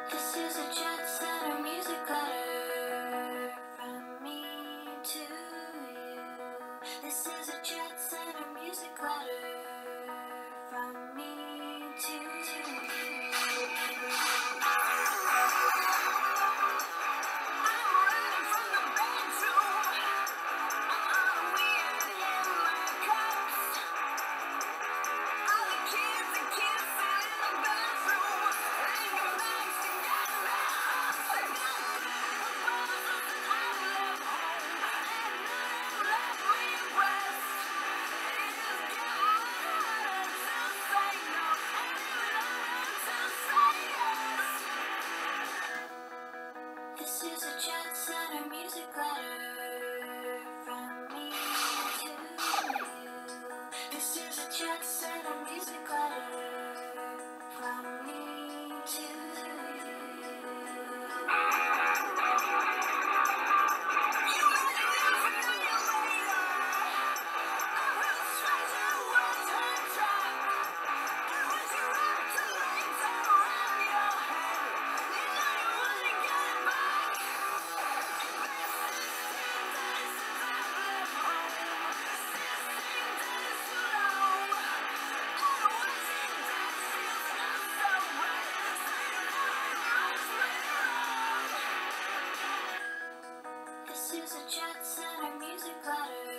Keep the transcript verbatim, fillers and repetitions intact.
This is a jet setter music letter from me to you. This is a jet setter music letter from me to you. This is a jet setter music letter from me to you. This is a jet setter music letter from me to This is a jet setter music letter.